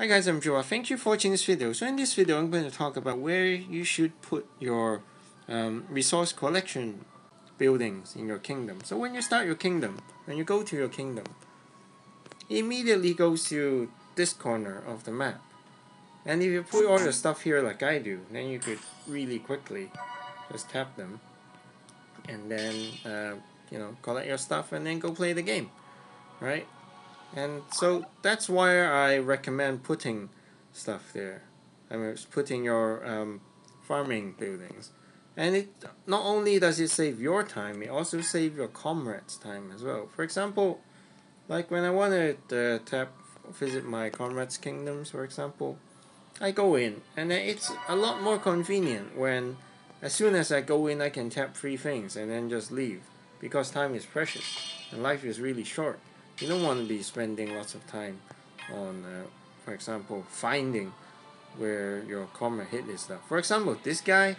Hi guys, I'm Joa. Thank you for watching this video. So in this video I'm going to talk about where you should put your resource collection buildings in your kingdom. So when you start your kingdom, when you go to your kingdom, it immediately goes to this corner of the map. And if you put all your stuff here like I do, then you could really quickly just tap them and then collect your stuff and then go play the game, right? And so that's why I recommend putting stuff there. I mean, it's putting your farming buildings. And it not only does it save your time, it also saves your comrades' time as well. For example, like when I want to visit my comrades' kingdoms, for example, I go in, and it's a lot more convenient when, as soon as I go in, I can tap 3 things and then just leave, because time is precious and life is really short. You don't want to be spending lots of time on, for example, finding where your comrade hid his stuff. For example, this guy,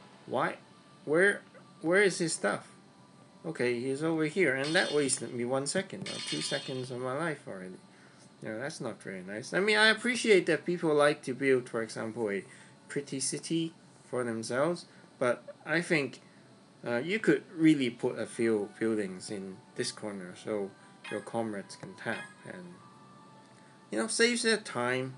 where is his stuff? Okay, he's over here, and that wasted me 1 second or 2 seconds of my life already. That's not very nice. I mean, I appreciate that people like to build, for example, a pretty city for themselves, but I think you could really put a few buildings in this corner so your comrades can tap, and saves their time,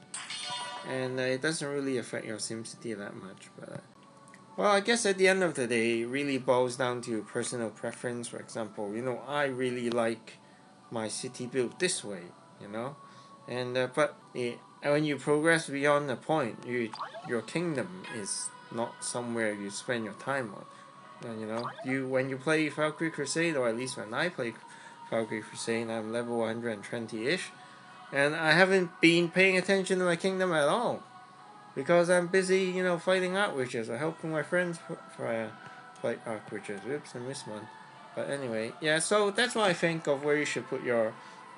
and it doesn't really affect your SimCity that much. But well, I guess at the end of the day, it really boils down to personal preference. For example, I really like my city built this way, and but when you progress beyond the point, your kingdom is not somewhere you spend your time on. And when you play Valkyrie Crusade, or at least when I play Valkyrie Crusade, I'm level 120-ish, and I haven't been paying attention to my kingdom at all, because I'm busy, fighting Arc Witches or helping my friends fight Arc Witches. Oops, I missed one. But anyway, yeah, so that's what I think of where you should put your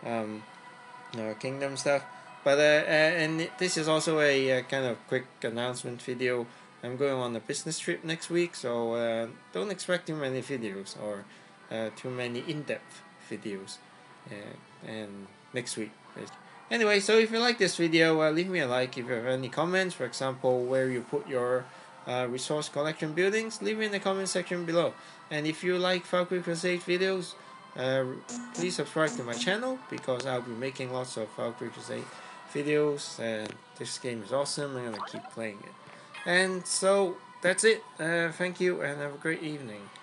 kingdom stuff. But and this is also a kind of quick announcement video. I'm going on a business trip next week, so don't expect too many videos or too many in-depth videos and next week. Anyway, so if you like this video, leave me a like. If you have any comments, for example, where you put your resource collection buildings, leave me in the comment section below. And if you like Valkyrie Crusade videos, please subscribe to my channel, because I'll be making lots of Valkyrie Crusade videos, and this game is awesome. I'm gonna keep playing it. And so that's it. Thank you, and have a great evening.